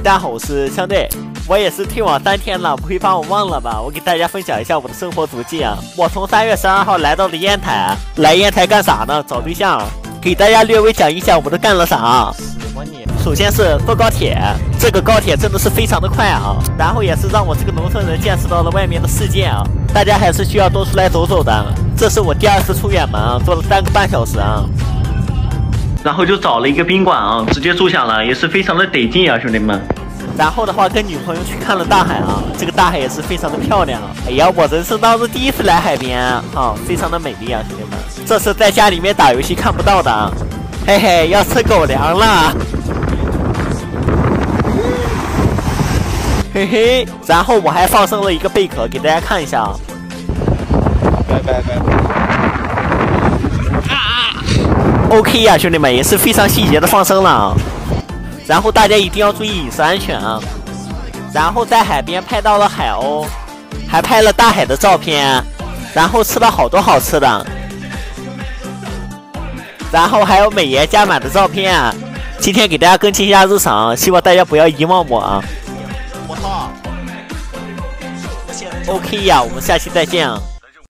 大家好，我是枪队。我也是退网3天了，不会把我忘了吧？我给大家分享一下我的生活足迹啊。我从3月12号来到了烟台，来烟台干啥呢？找对象。给大家略微讲一讲我都干了啥。首先是坐高铁，这个高铁真的是非常的快啊。然后也是让我这个农村人见识到了外面的世界啊。大家还是需要多出来走走的。这是我第2次出远门啊，坐了3个半小时啊。然后就找了一个宾馆啊，直接住下了，也是非常的得劲啊，兄弟们。然后的话，跟女朋友去看了大海啊，这个大海也是非常的漂亮。哎呀，我人生当中第1次来海边啊，非常的美丽啊，兄弟们。这是在家里面打游戏看不到的，嘿嘿，要吃狗粮了，嘿嘿。然后我还放生了一个贝壳，给大家看一下啊。OK 呀，兄弟们，也是非常细节的放生了啊。然后大家一定要注意饮食安全啊。然后在海边拍到了海鸥，还拍了大海的照片，然后吃了好多好吃的，然后还有美颜加满的照片啊。今天给大家更新一下日常，希望大家不要遗忘我啊。我操 ！OK 呀，我们下期再见啊。